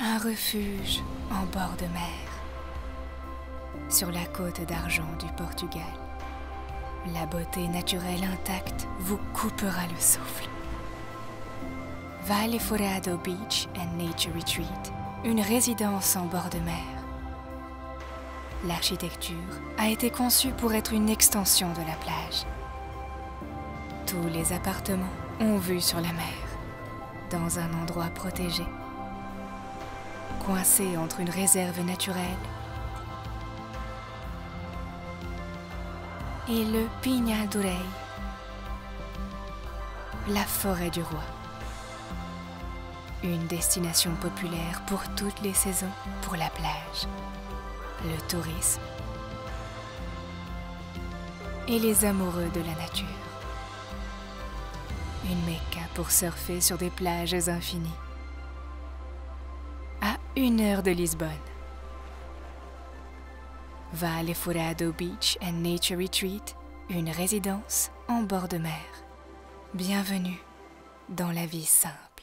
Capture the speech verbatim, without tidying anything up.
un refuge en bord de mer, sur la côte d'argent du Portugal. La beauté naturelle intacte vous coupera le souffle. Vale Forado Beach and Nature Retreat, une résidence en bord de mer. L'architecture a été conçue pour être une extension de la plage. Tous les appartements ont vue sur la mer, dans un endroit protégé, coincé entre une réserve naturelle et le Pignal do Rei, la forêt du roi. Une destination populaire pour toutes les saisons, pour la plage, le tourisme et les amoureux de la nature. Une Mecca pour surfer sur des plages infinies. À une heure de Lisbonne. Vale Forado Beach and Nature Retreat, une résidence en bord de mer. Bienvenue dans la vie simple.